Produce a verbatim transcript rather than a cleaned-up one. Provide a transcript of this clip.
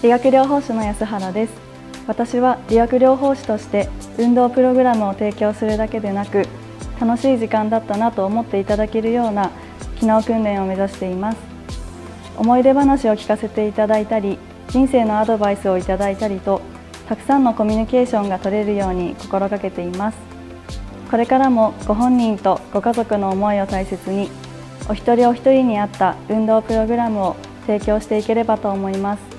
理学療法士の安原です。私は理学療法士として運動プログラムを提供するだけでなく、楽しい時間だったなと思っていただけるような機能訓練を目指しています。思い出話を聞かせていただいたり、人生のアドバイスをいただいたりと、たくさんのコミュニケーションが取れるように心がけています。これからもご本人とご家族の思いを大切に、お一人お一人に合った運動プログラムを提供していければと思います。